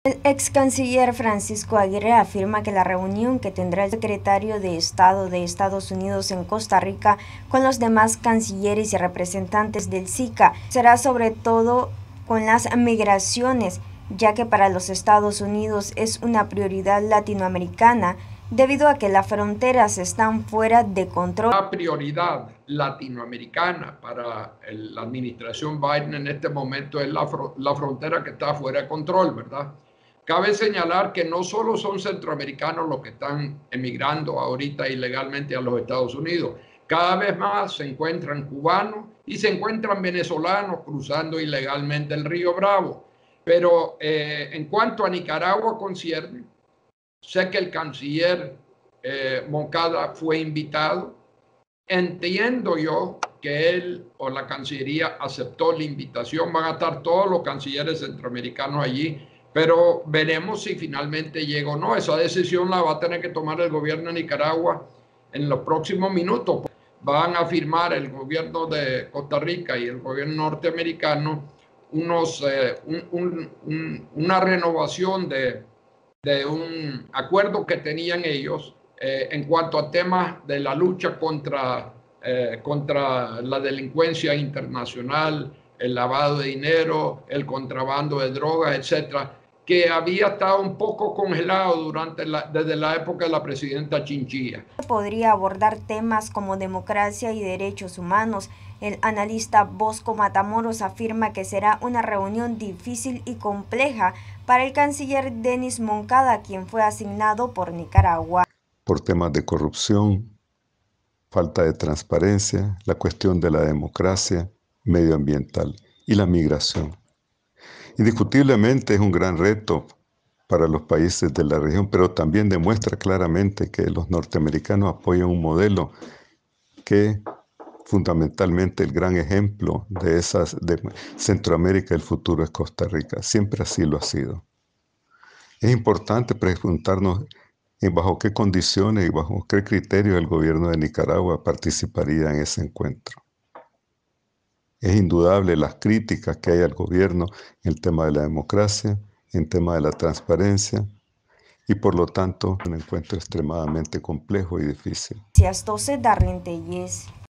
El ex canciller Francisco Aguirre afirma que la reunión que tendrá el secretario de Estado de Estados Unidos en Costa Rica con los demás cancilleres y representantes del SICA será sobre todo con las migraciones, ya que para los Estados Unidos es una prioridad latinoamericana debido a que las fronteras están fuera de control. La prioridad latinoamericana para la administración Biden en este momento es la frontera que está fuera de control, ¿verdad? Cabe señalar que no solo son centroamericanos los que están emigrando ahorita ilegalmente a los Estados Unidos. Cada vez más se encuentran cubanos y se encuentran venezolanos cruzando ilegalmente el río Bravo. Pero en cuanto a Nicaragua concierne, sé que el canciller Moncada fue invitado. Entiendo yo que él o la Cancillería aceptó la invitación. Van a estar todos los cancilleres centroamericanos allí, pero veremos si finalmente llega o no. Esa decisión la va a tener que tomar el gobierno de Nicaragua en los próximos minutos. Van a firmar el gobierno de Costa Rica y el gobierno norteamericano una renovación de un acuerdo que tenían ellos en cuanto a temas de la lucha contra la delincuencia internacional, el lavado de dinero, el contrabando de drogas, etcétera, que había estado un poco congelado desde la época de la presidenta Chinchilla. Podría abordar temas como democracia y derechos humanos. El analista Bosco Matamoros afirma que será una reunión difícil y compleja para el canciller Denis Moncada, quien fue asignado por Nicaragua. Por temas de corrupción, falta de transparencia, la cuestión de la democracia medioambiental y la migración. Indiscutiblemente es un gran reto para los países de la región, pero también demuestra claramente que los norteamericanos apoyan un modelo que fundamentalmente el gran ejemplo de Centroamérica del futuro es Costa Rica. Siempre así lo ha sido. Es importante preguntarnos bajo qué condiciones y bajo qué criterios el gobierno de Nicaragua participaría en ese encuentro. Es indudable las críticas que hay al gobierno en el tema de la democracia, en el tema de la transparencia, y por lo tanto un encuentro extremadamente complejo y difícil. Gracias, 12 Darlene Telles.